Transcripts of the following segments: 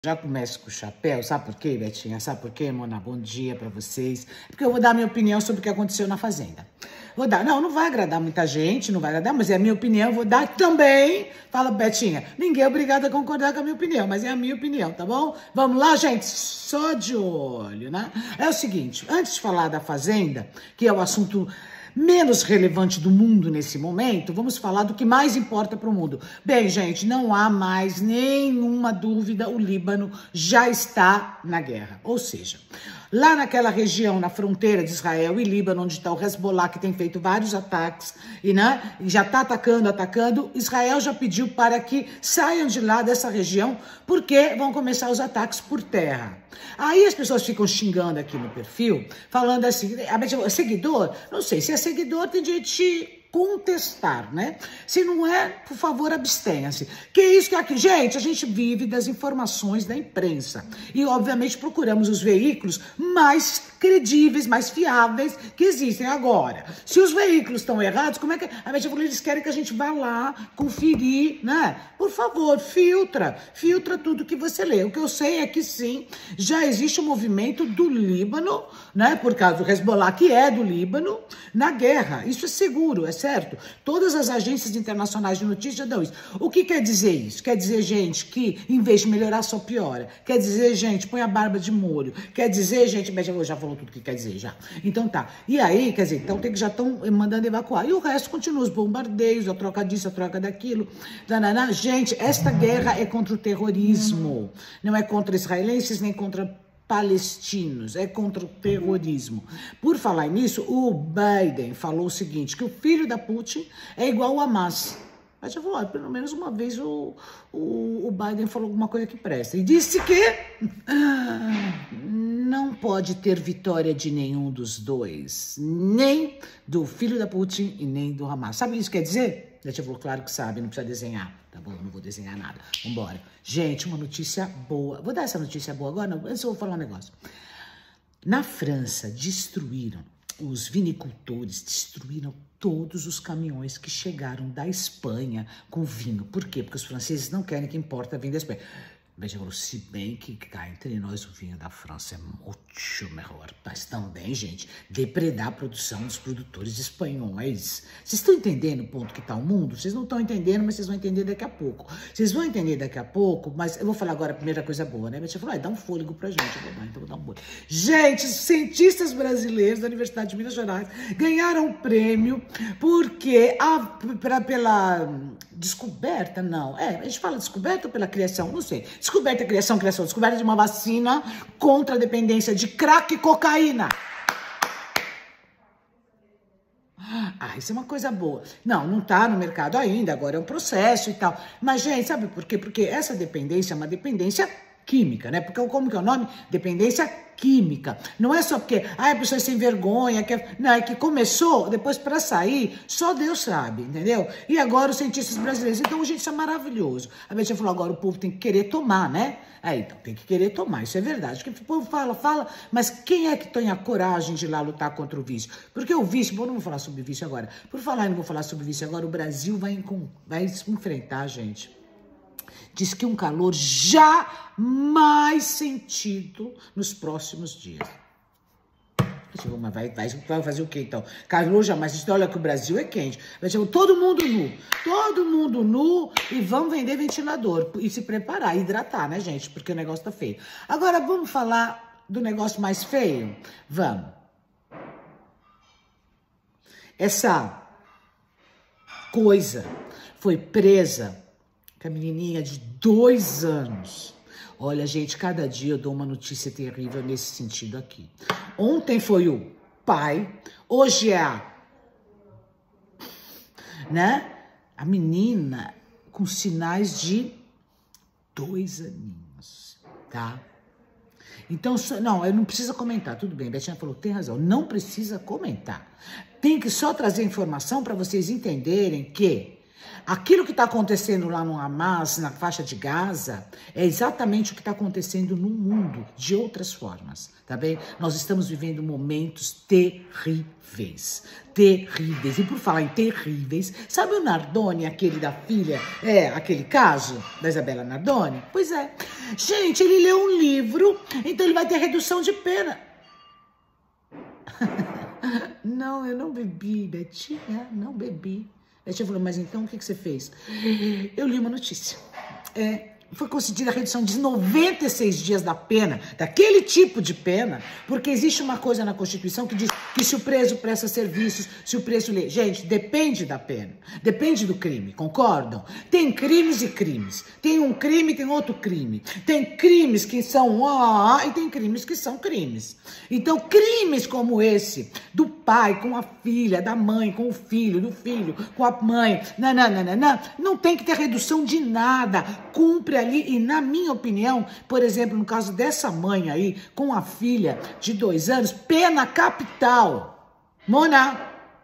Já começo com o chapéu, sabe por quê, Betinha? Sabe por quê, Mona? Bom dia pra vocês. Porque eu vou dar a minha opinião sobre o que aconteceu na Fazenda. Vou dar, não vai agradar muita gente, não vai agradar, mas é a minha opinião, eu vou dar também. Fala, Betinha, ninguém é obrigado a concordar com a minha opinião, mas é a minha opinião, tá bom? Vamos lá, gente, só de olho, né? É o seguinte, antes de falar da Fazenda, que é o assunto menos relevante do mundo nesse momento, vamos falar do que mais importa para o mundo. Bem, gente, não há mais nenhuma dúvida, o Líbano já está na guerra. Ou seja, lá naquela região, na fronteira de Israel e Líbano, onde está o Hezbollah, que tem feito vários ataques, e já está atacando, Israel já pediu para que saiam de lá dessa região, porque vão começar os ataques por terra. Aí as pessoas ficam xingando aqui no perfil, falando assim, seguidor? Não sei, se é seguidor tem direito de contestar, né? Se não é, por favor, abstenha-se. Que isso, que aqui, gente, a gente vive das informações da imprensa e, obviamente, procuramos os veículos mais credíveis, mais fiáveis que existem agora. Se os veículos estão errados, como é que eles querem que a gente vá lá conferir, né? Por favor, filtra tudo que você lê. O que eu sei é que sim, já existe um movimento do Líbano, né? Por causa do Hezbollah, que é do Líbano, na guerra. Isso é seguro, é certo? Todas as agências internacionais de notícias dão isso. O que quer dizer isso? Quer dizer, gente, que em vez de melhorar, só piora. Quer dizer, gente, põe a barba de molho. Quer dizer, gente, já falou tudo que quer dizer, já. Então tá. E aí, quer dizer, então já estão mandando evacuar. E o resto continua, os bombardeios, a troca disso, a troca daquilo. Gente, esta guerra é contra o terrorismo. Não é contra israelenses, nem contra palestinos, é contra o terrorismo. Por falar nisso, o Biden falou o seguinte, que o filho da Putin é igual ao Hamas. Mas já falou, pelo menos uma vez o Biden falou alguma coisa que presta. E disse que não pode ter vitória de nenhum dos dois, nem do filho da Putin e nem do Hamas. Sabe o que isso quer dizer? Já falou, claro que sabe, não precisa desenhar. Tá bom, não vou desenhar nada. Vambora. Gente, uma notícia boa. Vou dar essa notícia boa agora? Não, antes eu vou falar um negócio. Na França, os vinicultores destruíram todos os caminhões que chegaram da Espanha com vinho. Por quê? Porque os franceses não querem que importa vinho da Espanha. Veja, se bem que cá entre nós o vinho da França é muito melhor. Mas também, gente, depredar a produção dos produtores espanhóis. Vocês estão entendendo o ponto que está o mundo? Vocês não estão entendendo, mas vocês vão entender daqui a pouco. Vocês vão entender daqui a pouco, mas eu vou falar agora a primeira coisa boa, né? Você falou, dá um fôlego pra gente. Eu vou dar, então vou dar um fôlego. Gente, cientistas brasileiros da Universidade de Minas Gerais ganharam um prêmio porque pela descoberta, não. A gente fala descoberta ou pela criação? Não sei. Descoberta, criação, descoberta de uma vacina contra a dependência de crack e cocaína. Isso é uma coisa boa. Não tá no mercado ainda, agora é um processo e tal. Mas, gente, sabe por quê? Porque essa dependência é uma dependência química, né? Porque como que é o nome? Dependência química. Não é só porque a pessoa é sem vergonha, não, é que começou, depois para sair, só Deus sabe, entendeu? E agora os cientistas brasileiros, então, gente, isso é maravilhoso. A Betinha falou, agora o povo tem que querer tomar, né? Então, tem que querer tomar, isso é verdade. Porque o povo fala, mas quem é que tem a coragem de ir lá lutar contra o vício? Porque o vício, bom, não vou falar sobre vício agora. Por falar, não vou falar sobre vício agora, o Brasil vai enfrentar, gente. Diz que um calor jamais sentido nos próximos dias. Mas vai fazer o quê, então? Calor jamais. Olha que o Brasil é quente. Todo mundo nu e vamos vender ventilador. E se preparar, hidratar, né, gente? Porque o negócio tá feio. Agora, vamos falar do negócio mais feio? Vamos. Essa coisa foi presa, que a menininha de 2 anos. Olha, gente, cada dia eu dou uma notícia terrível nesse sentido aqui. Ontem foi o pai, hoje é a menina com sinais de 2 aninhos, tá? Então, não, eu não precisa comentar, tudo bem, a Betinha falou, tem razão, não precisa comentar. Tem que só trazer informação para vocês entenderem que Aquilo que está acontecendo lá no Hamas, na faixa de Gaza, é exatamente o que está acontecendo no mundo, de outras formas, tá bem? Nós estamos vivendo momentos terríveis, terríveis. E por falar em terríveis, sabe o Nardoni, aquele da filha, aquele caso da Isabela Nardoni? Pois é. Gente, ele leu um livro, então ele vai ter redução de pena. Não, eu não bebi, Betinha, não bebi. A tia falou, mas então o que você fez? Eu li uma notícia. Foi concedida a redução de 96 dias da pena, daquele tipo de pena, porque existe uma coisa na Constituição que diz que se o preso presta serviços, se o preso lê. Gente, depende da pena, depende do crime, concordam? Tem crimes e crimes. Tem um crime, tem outro crime. Tem crimes que são e tem crimes que são crimes. Então, crimes como esse, do pai com a filha, da mãe com o filho, do filho com a mãe, não tem que ter redução de nada. Cumpre ali, e na minha opinião, por exemplo, no caso dessa mãe aí, com a filha de 2 anos, pena capital. Mona.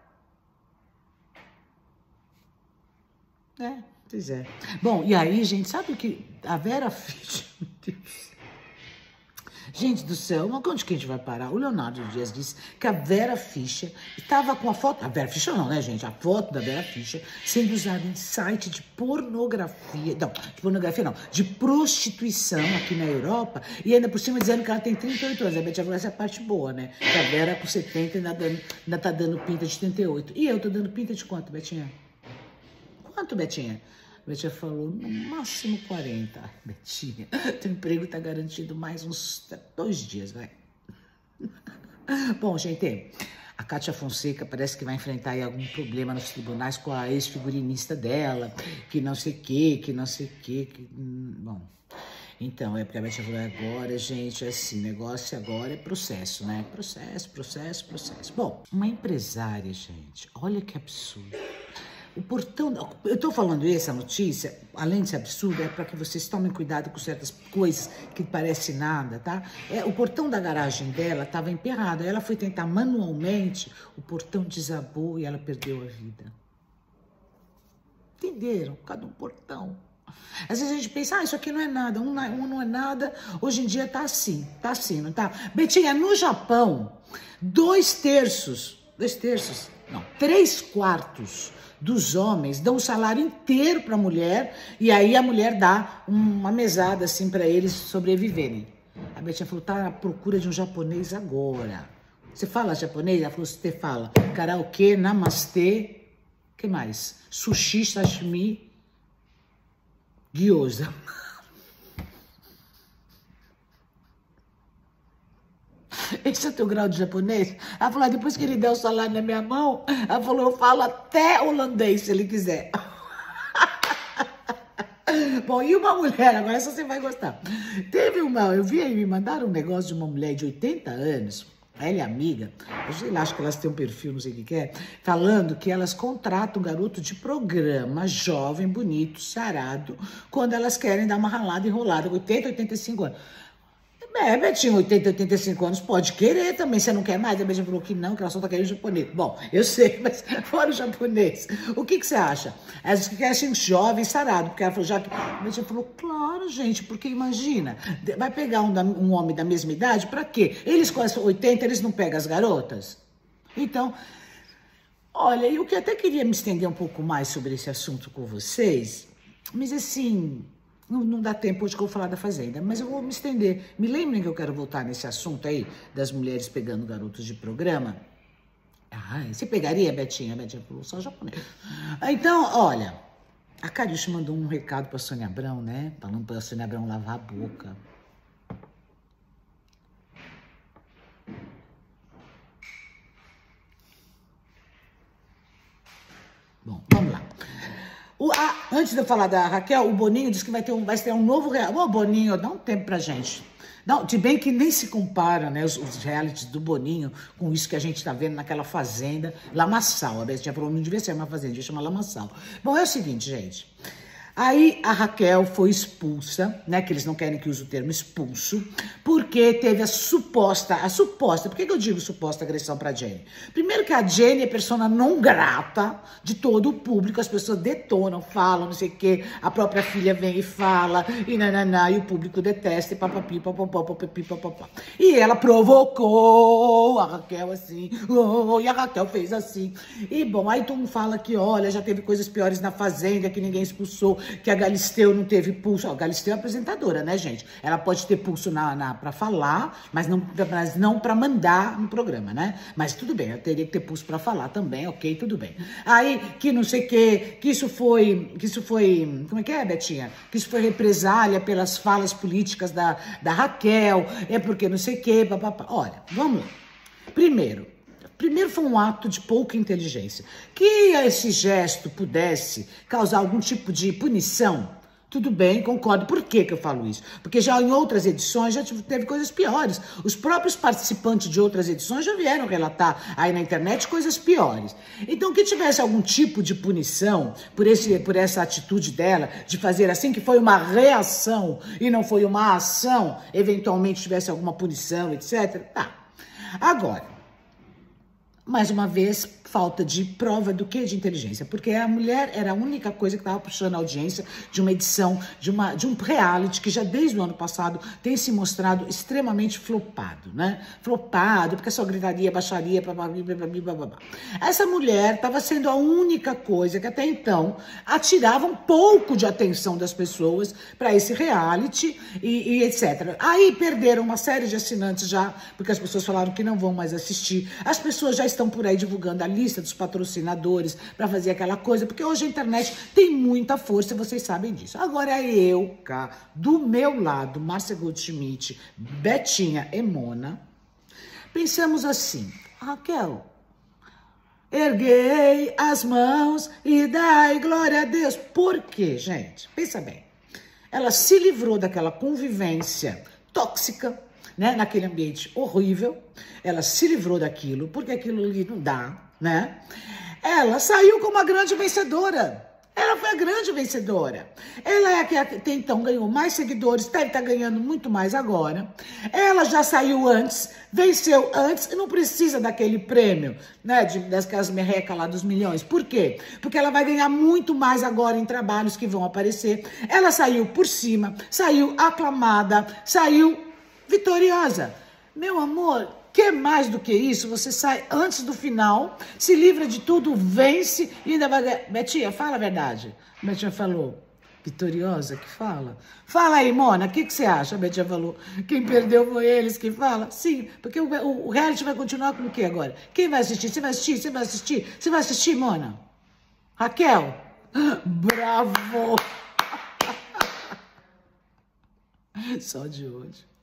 Pois é. Bom, e aí, gente, sabe o que a Vera Fischer, meu Deus. Gente do céu, onde que a gente vai parar? O Leonardo Dias disse que a Vera Fischer estava com a foto... A Vera Fischer não, né, gente? A foto da Vera Fischer sendo usada em site de pornografia... Não, de pornografia não. De prostituição aqui na Europa. E ainda por cima dizendo que ela tem 38 anos. A Betinha falou, essa é a parte boa, né? Que a Vera com 70 ainda tá dando pinta de 38. E eu tô dando pinta de quanto, Betinha? Quanto, Betinha? A Betinha falou, no máximo 40. Betinha, teu emprego tá garantido mais uns 2 dias, vai. Bom, gente, a Kátia Fonseca parece que vai enfrentar aí algum problema nos tribunais com a ex-figurinista dela, que não sei o que, bom... Então, porque a Betinha falou, agora, gente, assim, negócio agora é processo, né? Processo. Bom, uma empresária, gente, olha que absurdo. O portão, eu tô falando essa notícia, além de ser absurdo, é para que vocês tomem cuidado com certas coisas que parecem nada, tá? O portão da garagem dela estava emperrado, aí ela foi tentar manualmente, o portão desabou e ela perdeu a vida. Entenderam? Por causa de um portão. Às vezes a gente pensa, isso aqui não é nada, um não é nada, hoje em dia tá assim, não tá? Betinha, no Japão, 3/4 dos homens dão o salário inteiro para a mulher e aí a mulher dá uma mesada assim para eles sobreviverem. A Betinha falou, tá à procura de um japonês agora. Você fala japonês? Ela falou, você fala karaokê, namastê, que mais? Sushi, sashimi, gyoza. Esse é o teu grau de japonês? Ela falou, depois que ele der o salário na minha mão, ela falou, eu falo até holandês, se ele quiser. Bom, e uma mulher, agora essa você vai gostar. Eu vi aí, me mandaram um negócio de uma mulher de 80 anos, ela é amiga, eu sei lá, acho que elas têm um perfil, não sei o que é, falando que elas contratam um garoto de programa, jovem, bonito, sarado, quando elas querem dar uma ralada enrolada, 80, 85 anos. Betinha, 80, 85 anos, pode querer também, você não quer mais? A Betinha falou que não, que ela só tá querendo japonês. Bom, eu sei, mas fora o japonês, o que você acha? Elas que querem jovem, sarado, porque ela falou, já que... A Betinha falou, claro, gente, porque imagina, vai pegar um homem da mesma idade, pra quê? Eles com as 80, eles não pegam as garotas? Então, olha, eu que até queria me estender um pouco mais sobre esse assunto com vocês, mas assim... Não dá tempo hoje que eu vou falar da Fazenda, mas eu vou me estender. Me lembrem que eu quero voltar nesse assunto aí, das mulheres pegando garotos de programa. Você pegaria, Betinha? A Betinha falou, só japonês. Então, olha, a Cariúcha mandou um recado pra Sônia Abrão, né? Falando pra Sônia Abrão lavar a boca. Bom, vamos lá. Antes de eu falar da Raquel, o Boninho disse que vai ter um novo reality. Ô, Boninho, dá um tempo pra gente. Não, de bem que nem se compara, né, os realities do Boninho com isso que a gente tá vendo naquela fazenda, Lamaçal. A Betinha falou, não devia ser uma fazenda, devia chamar Lamaçal. Bom, é o seguinte, gente. Aí a Raquel foi expulsa, né? Que eles não querem que use o termo expulso, porque teve a suposta, por que eu digo suposta agressão pra Jenny? Primeiro que a Jenny é persona não grata de todo o público, as pessoas detonam, falam, não sei o quê, a própria filha vem e fala, e nananá, e o público detesta, e papapi, papapá, papapi, papapá. E ela provocou a Raquel assim, e a Raquel fez assim. E bom, aí todo mundo fala que, olha, já teve coisas piores na Fazenda, que ninguém expulsou, que a Galisteu não teve pulso. A Galisteu é apresentadora, né, gente? Ela pode ter pulso pra falar, mas não pra mandar no programa, né? Mas tudo bem, ela teria que ter pulso pra falar também, ok, tudo bem. Aí, que não sei o quê, que isso foi, como é que é, Betinha? Que isso foi represália pelas falas políticas da Raquel, é porque não sei o quê, papapá. Olha, vamos lá. Primeiro foi um ato de pouca inteligência. Que esse gesto pudesse causar algum tipo de punição, tudo bem, concordo. Por que eu falo isso? Porque já em outras edições já teve coisas piores. Os próprios participantes de outras edições já vieram relatar aí na internet coisas piores. Então, que tivesse algum tipo de punição por essa atitude dela, de fazer assim, que foi uma reação e não foi uma ação, eventualmente tivesse alguma punição, etc. Tá. Agora, mais uma vez, falta de prova do que? De inteligência. Porque a mulher era a única coisa que estava puxando a audiência de uma edição, de um reality que já desde o ano passado tem se mostrado extremamente flopado, né? Flopado, porque só gritaria, baixaria, blá. Essa mulher estava sendo a única coisa que até então atirava um pouco de atenção das pessoas para esse reality e etc. Aí perderam uma série de assinantes já, porque as pessoas falaram que não vão mais assistir. As pessoas já estão por aí divulgando a lista dos patrocinadores para fazer aquela coisa, porque hoje a internet tem muita força, vocês sabem disso. Agora eu, cá, do meu lado, Márcia Goldschmidt, Betinha e Mona, pensamos assim, Raquel, erguei as mãos e dai glória a Deus. Por quê, gente? Pensa bem. Ela se livrou daquela convivência tóxica, né, naquele ambiente horrível. Ela se livrou daquilo, porque aquilo ali não dá, né? Ela saiu como a grande vencedora. Ela foi a grande vencedora. Ela é a que até então ganhou mais seguidores, deve estar ganhando muito mais agora. Ela já saiu antes, venceu antes e não precisa daquele prêmio, né, daquelas merrecas lá dos milhões. Por quê? Porque ela vai ganhar muito mais agora em trabalhos que vão aparecer. Ela saiu por cima, saiu aclamada, saiu vitoriosa. Meu amor, que mais do que isso? Você sai antes do final, se livra de tudo, vence e ainda vai... Betinha, fala a verdade. Betinha falou, vitoriosa que fala? Fala aí, Mona, o que você acha? A Betinha falou, quem perdeu foi eles que fala. Sim, porque o reality vai continuar com o quê agora? Quem vai assistir? Você vai assistir? Você vai assistir? Você vai assistir, Mona? Raquel? Bravo! Só de hoje.